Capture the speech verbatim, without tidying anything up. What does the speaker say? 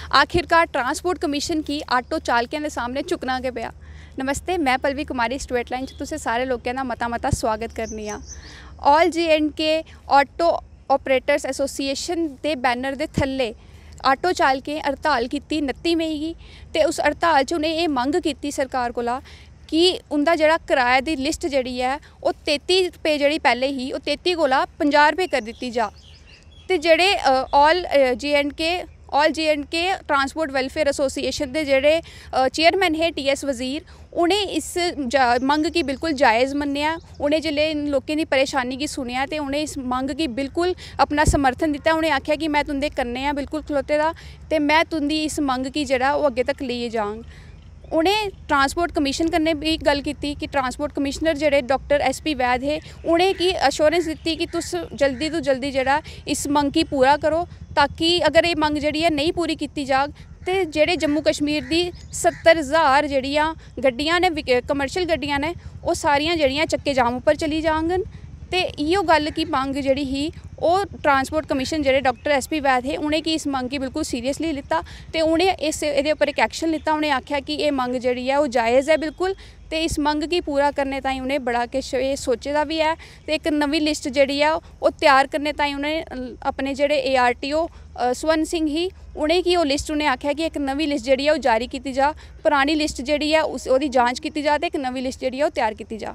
आखिरकार transport commission की auto चालकों के सामने झुकना के पिया। नमस्ते, मैं पलवी कुमारी स्ट्रेट लाइन तुसें सारे लोगों का मता मता स्वागत करनी आ। All J and K auto operators association के बैनर के थल्ले आटो चालकें हड़ताल की उनतीस मई की, तो उस हड़ताल च उन्हें ये मंग की सरकार कोला कि उनका जड़ा किराए की लिस्ट जी है वो तेती रुपये जी पहले ही वो तेती कोला पंजाह रुपये कर दी जा। तो जेडे all J and K all J and K transport welfare association के जेडे चेयरमैन है टी एस वजीर, उन्हें इस मंग की बिल्कुल जायज़ मन्निया। उन्हें जिले इन लोगों की परेशानी की सुनिया तो उन्हें इस मंग की बिल्कुल अपना समर्थन दिता। उन्हें आख्या कि मैं तुंदे कन्ने आ बिल्कुल खलोते दा, ते मैं तुंदी इस मंग की जरा वो अगे तक लिए जांग। उन्हें ट्रांसपोर्ट कमीशन कन्ने भी गल की कि ट्रांसपोर्ट कमिश्नर जेडे डॉक्टर एस पी वैद है उन्हें की अश्योरेंस दी कि तुस जल्दी तो जल्दी जरा इस मंग की पूरा करो, ताकि अगर ये मंग जी है नहीं पूरी की जाग तो जेडे जम्मू कश्मीर की सत्तर हज़ार जड़ियाँ गड्डियाँ ने कमर्शियल गड्डियाँ ने वो सारियाँ जड़ियाँ चक्के जाम उपर चली जांगन। तो इो गल की मंग जी ही वो ट्रांसपोर्ट कमीशन जेडे डॉक्टर एस पी वैद है उन्हें की इस मंग की बिल्कुल सीरियसली लिता, तो उन्हें इस ये उपर एक एक्शन लिता। उन्हें आख्या कि ये मंग जी है वो जायज़ है बिल्कुल, तो इस मंग की पूरा करने ताई उन्हें बड़ा किश ये सोचे दा भी है। तो एक नवी लिस्ट जी है वो तैयार करने ताई उन्हें अपने जेडे ए आर टी ओ स्वर्ण सिंह ही उन्हें की वो लिस्ट उन्हें आख्या कि एक नवी लिस्ट जी है वो जारी की जा, पुरानी लिस्ट जी है उस जाँच की जा, तो एक नवी लिस्ट जी है वो तैयार की जा।